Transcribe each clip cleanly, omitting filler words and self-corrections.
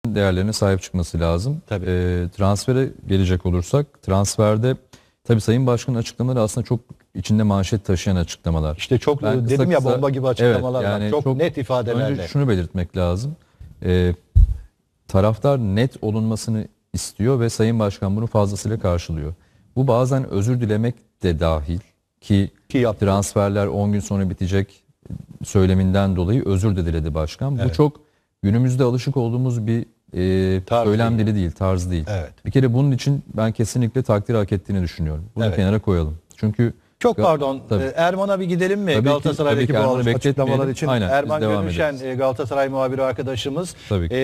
değerlerine sahip çıkması lazım. Tabii. Transfere gelecek olursak, transferde tabii Sayın Başkan'ın açıklamaları aslında çok içinde manşet taşıyan açıklamalar. İşte çok Ben dedim ya, kısa, bomba gibi açıklamalar evet, var. yani Çok net ifadelerle. önce şunu belirtmek lazım. Taraftar net olunmasını istiyor ve Sayın Başkan bunu fazlasıyla karşılıyor. Bu bazen özür dilemek de dahil ki yaptı. transferler 10 gün sonra bitecek söyleminden dolayı özür de diledi başkan. Evet. Bu çok günümüzde alışık olduğumuz bir söylem dili değil, tarz değil. Evet. Bir kere bunun için ben kesinlikle takdir hak ettiğini düşünüyorum. Bunu kenara koyalım. Çünkü çok pardon. Erman'a bir gidelim mi? Tabii Galatasaray'daki ki, bu açıklamalar için. Aynen, Erman Gönülşen, Galatasaray muhabiri arkadaşımız.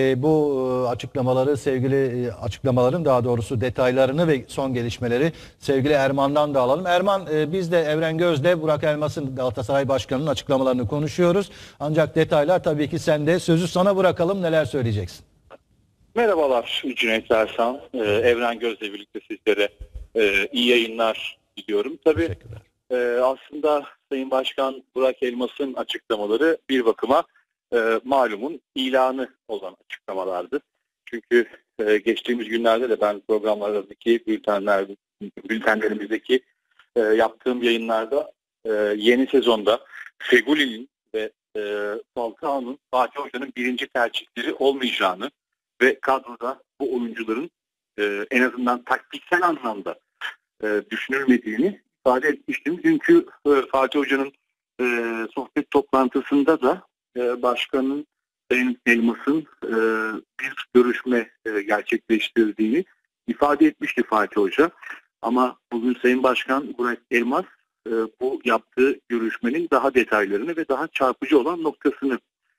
Bu açıklamaları, açıklamaların daha doğrusu detaylarını ve son gelişmeleri sevgili Erman'dan da alalım. Erman, biz de Evren Göz'le Burak Elmas'ın, Galatasaray Başkanı'nın açıklamalarını konuşuyoruz. Ancak detaylar tabii ki sende. Sözü sana bırakalım. Neler söyleyeceksin? Merhabalar Cüneyt Ersan. Evren Göz'le birlikte sizlere iyi yayınlar diliyorum. Tabii aslında Sayın Başkan Burak Elmas'ın açıklamaları bir bakıma malumun ilanı olan açıklamalardı. Çünkü geçtiğimiz günlerde de ben programlardaki bültenlerimizdeki yaptığım yayınlarda yeni sezonda Fegüli'nin ve Falcao'nun Fatih Hoca'nın birinci tercihleri olmayacağını ve kadroda bu oyuncuların en azından taktiksel anlamda düşünülmediğini ifade etmiştim. Çünkü Fatih Hoca'nın sohbet toplantısında da başkanın Sayın Elmas'ın bir görüşme gerçekleştirdiğini ifade etmişti Fatih Hoca. Ama bugün Sayın Başkan Burak Elmas bu yaptığı görüşmenin daha detaylarını ve daha çarpıcı olan noktasını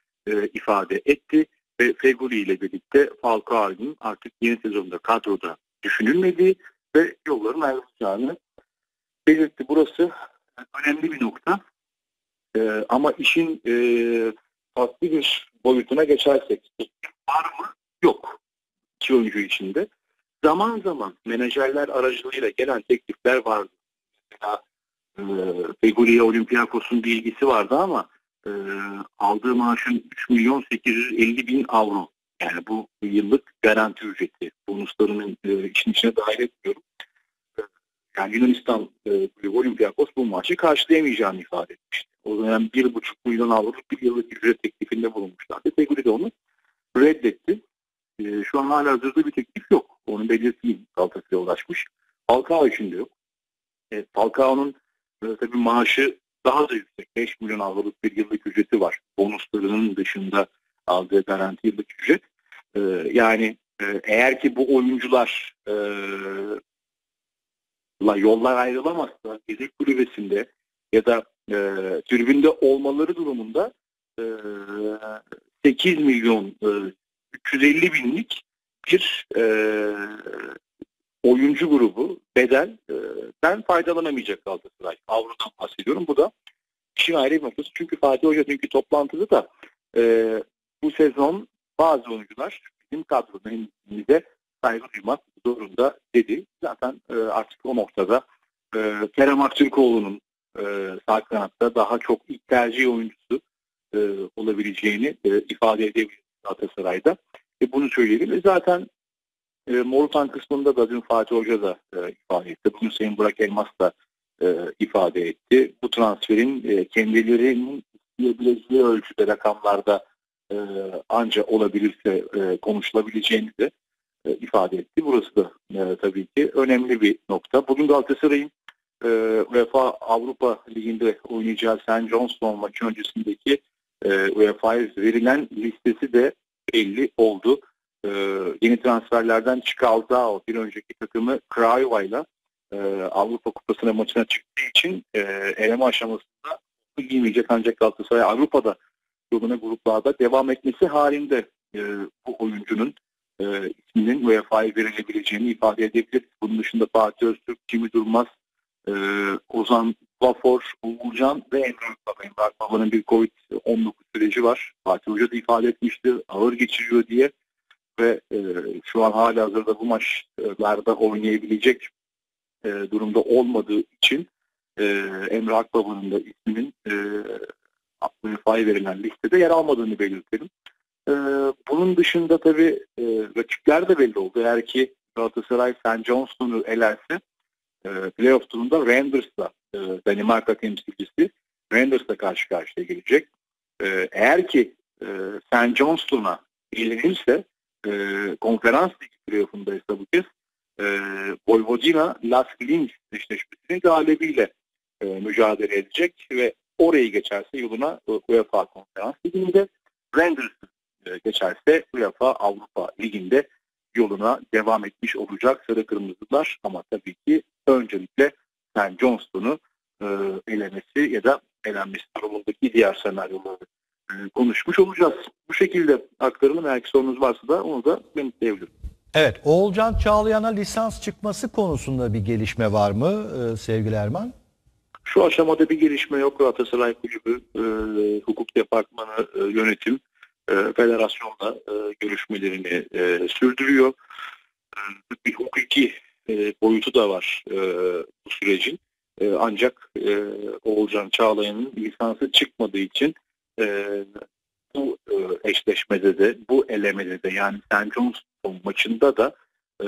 ifade etti. Ve Fegüli ile birlikte Falcao'nun artık yeni sezonda kadroda düşünülmediği ve yolların ayrılacağını belirtti. Burası önemli bir nokta. Ama işin farklı bir boyutuna geçersek var mı? Yok. İki oyuncu içinde. Zaman zaman menajerler aracılığıyla gelen teklifler vardı. Mesela Fegüli'ye Olympiakos'un bir ilgisi vardı ama aldığı maaşın 3.850.000 avro. Yani bu yıllık garanti ücreti. Bonuslarının işin içine dahil etmiyorum. Yani Yunanistan Olympiakos bu maaşı karşılayamayacağını ifade etmişti. O zaman 1,5 milyon avroluk bir yıllık ücret teklifinde bulunmuşlardı. Fegüli de onu reddetti. Şu an hala hazırda bir teklif yok. Onu belirteyim. Galatasaray'a ulaşmış. Falcao için de yok. Falcao'nun tabii maaşı daha da yüksek. 5 milyon avroluk bir yıllık ücreti var. Bonuslarının dışında aldığı garanti yıllık ücret. Yani eğer ki bu oyuncular yollar ayrılamazsa yedek kulübesinde ya da tribünde olmaları durumunda 8 milyon 350 binlik bir oyuncu grubu bedelden faydalanamayacak Galatasaray. Avrodan bahsediyorum. Bu da işin ayrı bir noktası. Çünkü Fatih Hoca dünkü toplantıda da bu sezon bazı oyuncular bizim kadromuza saygı duymak zorunda dedi. Zaten artık o noktada Kerem Aktürkoğlu'nun sağ kanatta daha çok ilk tercih oyuncusu olabileceğini ifade edebilir Galatasaray'da. Bunu söyleyelim. Zaten Morutan kısmında da dün Fatih Hoca da ifade etti. Bugün Sayın Burak Elmas da ifade etti. Bu transferin kendilerinin isteyebileceği ölçüde rakamlarda anca olabilirse konuşulabileceğini de ifade etti. Burası da tabii ki önemli bir nokta. Bugün Galatasaray'ın UEFA Avrupa Ligi'nde oynayacağı St. Johnstone maçı öncesindeki UEFA'ya verilen listesi de belli oldu. Yeni transferlerden Çikaldao bir önceki takımı Craiova Avrupa Kupası'na maçına çıktığı için eleme aşamasında giymeyecek, ancak Galatasaray Avrupa'da yoluna gruplarda devam etmesi halinde bu oyuncunun isminin UEFA'ya verilebileceğini ifade edebiliriz. Bunun dışında Fatih Öztürk, Jimmy Durmaz, Ozan Vafor, Uğurcan ve Emrah Baba. Emrah Baba'nın bir Covid-19 süreci var. Fatih Hoca da ifade etmişti. Ağır geçiriyor diye ve şu an halihazırda bu maçlarda oynayabilecek durumda olmadığı için Emre Akbaba'nın da isminin UEFA'ya verilen listede yer almadığını belirtelim. Bunun dışında tabii rakipler de belli oldu. Eğer ki Galatasaray St. Johnstone'u elerse playoff turunda Rangers'la Danimarka temsilcisi Rangers'la karşı karşıya gelecek. Eğer ki St. Johnstone'a elenirse konferans ligi playoff'unda ise bu kez Vojvodina Lask Linz eşleşmesinin galibiyle mücadele edecek ve orayı geçerse yoluna UEFA Konferans Ligi'nde, Rangers geçerse UEFA Avrupa Ligi'nde yoluna devam etmiş olacak sarı kırmızılar. Ama tabii ki öncelikle St. Johnstone'u elemesi ya da elenmesi durumundaki diğer senaryoları konuşmuş olacağız. Bu şekilde aktaralım. Eğer ki sorunuz varsa da onu da yanıtlayabilirim. Evet, Oğulcan Çağlayan'a lisans çıkması konusunda bir gelişme var mı sevgili Erman? Şu aşamada bir gelişme yok. Galatasaray Kulübü, hukuk departmanı, yönetim, federasyonla görüşmelerini sürdürüyor. Bir hukuki boyutu da var bu sürecin. Ancak Oğulcan Çağlayan'ın lisansı çıkmadığı için bu eşleşmede de, bu elemede de, yani St. Johnstone maçında da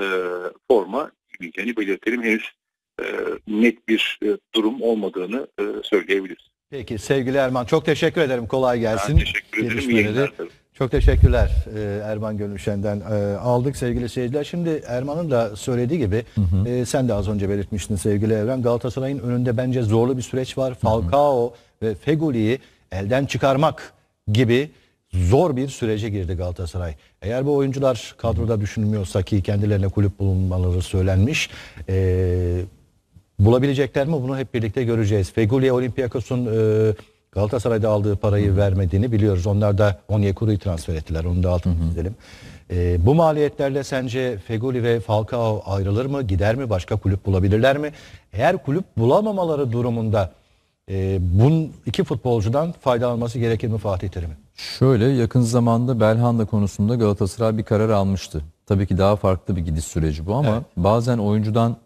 forma giymeyeceğini belirtelim. Henüz net bir durum olmadığını söyleyebiliriz. Peki sevgili Erman, çok teşekkür ederim. Kolay gelsin. Ben teşekkür ederim. İyi günler. Çok teşekkürler Erman Gönülşen'den aldık sevgili seyirciler. Şimdi Erman'ın da söylediği gibi sen de az önce belirtmiştin sevgili Evren. Galatasaray'ın önünde bence zorlu bir süreç var. Falcao ve Feghoul'iyi elden çıkarmak gibi zor bir sürece girdi Galatasaray. Eğer bu oyuncular kadroda düşünülmüyorsa, ki kendilerine kulüp bulunmaları söylenmiş, bulabilecekler mi? Bunu hep birlikte göreceğiz. Feghoul'iye Olympiakos'un Galatasaray'da aldığı parayı vermediğini biliyoruz. Onlar da Onyekuru'yu transfer ettiler. Onu da altını çizelim. Bu maliyetlerle sence Feghouli ve Falcao ayrılır mı? Gider mi? Başka kulüp bulabilirler mi? Eğer kulüp bulamamaları durumunda bunun iki futbolcudan faydalanması gerekir mi Fatih Terim'in? Şöyle, yakın zamanda Belhanda konusunda Galatasaray bir karar almıştı. Tabii ki daha farklı bir gidiş süreci bu ama bazen oyuncudan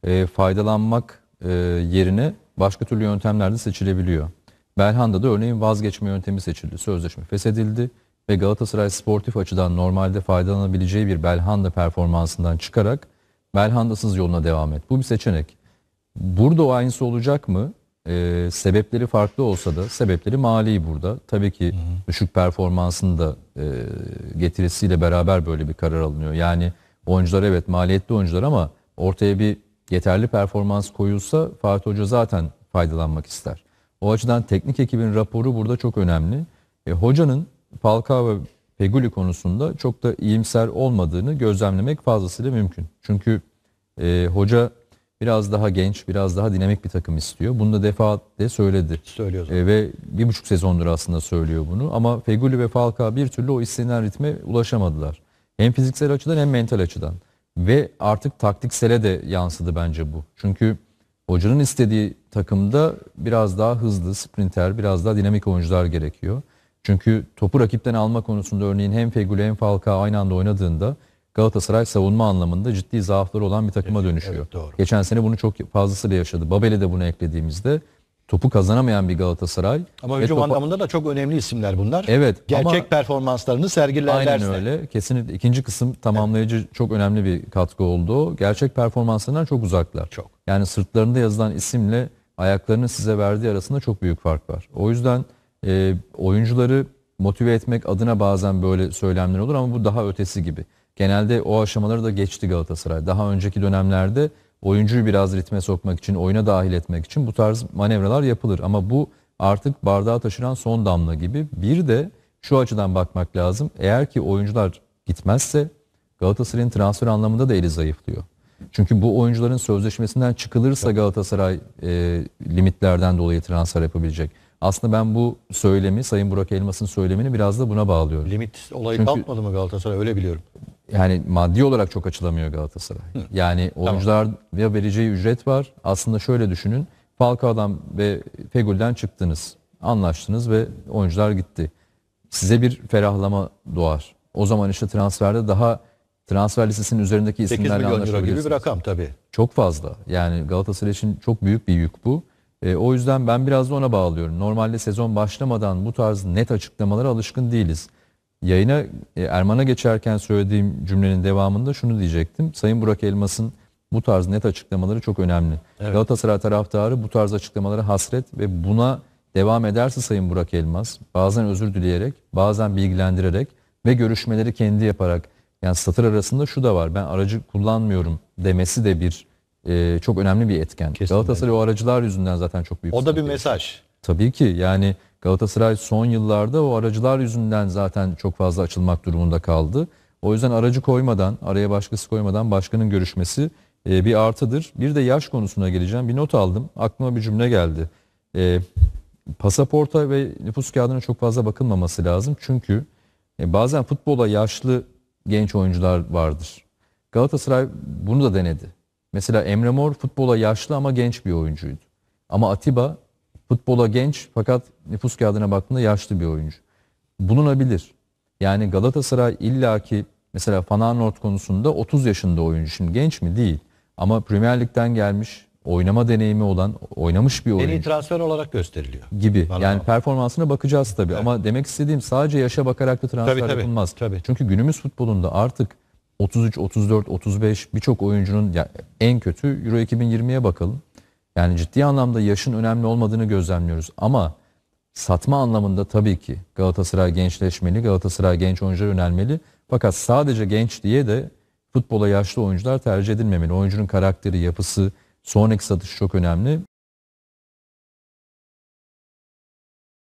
faydalanmak yerine başka türlü yöntemler de seçilebiliyor. Belhanda'da örneğin vazgeçme yöntemi seçildi. Sözleşme feshedildi ve Galatasaray sportif açıdan normalde faydalanabileceği bir Belhanda performansından çıkarak Belhanda'sız yoluna devam et. Bu bir seçenek. Burada o aynısı olacak mı? Sebepleri farklı olsa da sebepleri mali burada. Tabii ki düşük performansın da getirisiyle beraber böyle bir karar alınıyor. Yani oyuncular evet maliyetli oyuncular ama ortaya bir yeterli performans koyulsa Fatih Hoca zaten faydalanmak ister. O açıdan teknik ekibin raporu burada çok önemli. Hocanın Falcao ve Feghouli konusunda çok da iyimser olmadığını gözlemlemek fazlasıyla mümkün. Çünkü hoca biraz daha genç, biraz daha dinamik bir takım istiyor. Bunu da defaatle söyledi. Ve 1,5 sezondur aslında söylüyor bunu. Ama Feghouli ve Falcao bir türlü o istenilen ritme ulaşamadılar. Hem fiziksel açıdan hem mental açıdan. Ve artık taktiksele de yansıdı bence bu. Çünkü hocanın istediği takımda biraz daha hızlı, sprinter, biraz daha dinamik oyuncular gerekiyor. Çünkü topu rakipten alma konusunda örneğin hem Feghouli hem Falcao aynı anda oynadığında Galatasaray savunma anlamında ciddi zaafları olan bir takıma dönüşüyor. Evet, doğru. Geçen sene bunu çok fazlasıyla yaşadı. Babel'e de bunu eklediğimizde topu kazanamayan bir Galatasaray. Ama hücum anlamında da çok önemli isimler bunlar. Evet. Gerçek performanslarını sergilerlerse. Aynen öyle. Kesinlikle ikinci kısım tamamlayıcı çok önemli bir katkı oldu. Gerçek performanslarından çok uzaklar. Çok. Yani sırtlarında yazılan isimle ayaklarının size verdiği arasında çok büyük fark var. O yüzden oyuncuları motive etmek adına bazen böyle söylemler olur ama bu daha ötesi gibi. Genelde o aşamaları da geçti Galatasaray. Daha önceki dönemlerde oyuncuyu biraz ritme sokmak için, oyuna dahil etmek için bu tarz manevralar yapılır. Ama bu artık bardağı taşıran son damla gibi. Bir de şu açıdan bakmak lazım. Eğer ki oyuncular gitmezse Galatasaray'ın transfer anlamında da eli zayıflıyor. Çünkü bu oyuncuların sözleşmesinden çıkılırsa Galatasaray limitlerden dolayı transfer yapabilecek. Aslında ben bu söylemi, Sayın Burak Elmas'ın söylemini biraz da buna bağlıyorum. Limit olayı kalkmadı mı Galatasaray, öyle biliyorum. Yani maddi olarak çok açılamıyor Galatasaray. Yani oyuncular ve vereceği ücret var. Aslında şöyle düşünün. Falcao'dan ve Feghoul'i'den çıktınız. Anlaştınız ve oyuncular gitti. Size bir ferahlama doğar. O zaman işte transferde daha transfer listesinin üzerindeki isimlerle 8 milyon euro anlaşabilirsiniz. gibi bir rakam tabii. Çok fazla. Yani Galatasaray için çok büyük bir yük bu. O yüzden ben biraz da ona bağlıyorum. Normalde sezon başlamadan bu tarz net açıklamalara alışkın değiliz. Yayına Erman'a geçerken söylediğim cümlenin devamında şunu diyecektim. Sayın Burak Elmas'ın bu tarz net açıklamaları çok önemli. Evet. Galatasaray taraftarı bu tarz açıklamalara hasret ve buna devam ederse Sayın Burak Elmas bazen özür dileyerek, bazen bilgilendirerek ve görüşmeleri kendi yaparak, yani satır arasında şu da var, ben aracı kullanmıyorum demesi de bir çok önemli bir etken. Kesinlikle. Galatasaray o aracılar yüzünden zaten çok büyük O da bir sıkıntı yaşıyor. mesaj. Tabii ki, yani Galatasaray son yıllarda o aracılar yüzünden zaten çok fazla açılmak durumunda kaldı. O yüzden aracı koymadan, araya başkası koymadan başkanın görüşmesi bir artıdır. Bir de yaş konusuna geleceğim. Bir not aldım. Aklıma bir cümle geldi. Pasaporta ve nüfus kağıdına çok fazla bakılmaması lazım. Çünkü bazen futbola yaşlı genç oyuncular vardır. Galatasaray bunu da denedi. Mesela Emre Mor futbola yaşlı ama genç bir oyuncuydu. Ama Atiba futbola genç fakat nüfus kağıdına baktığında yaşlı bir oyuncu. Bulunabilir. Yani Galatasaray illaki mesela Feyenoord konusunda 30 yaşında oyuncu. Şimdi genç mi? Değil. Ama Premier Lig'den gelmiş, oynama deneyimi olan, oynamış bir En oyuncu iyi transfer olarak gösteriliyor. gibi. Vallahi. Yani performansına bakacağız tabii. Evet. Ama demek istediğim sadece yaşa bakarak da transfer Tabii, yapılmaz. tabii. Çünkü günümüz futbolunda artık 33, 34, 35 birçok oyuncunun en kötü Euro 2020'ye bakalım. Yani ciddi anlamda yaşın önemli olmadığını gözlemliyoruz. Ama satma anlamında tabii ki Galatasaray gençleşmeli, Galatasaray genç oyuncular yönelmeli. Fakat sadece genç diye de futbola yaşlı oyuncular tercih edilmemeli. Oyuncunun karakteri, yapısı, sonraki satışı çok önemli.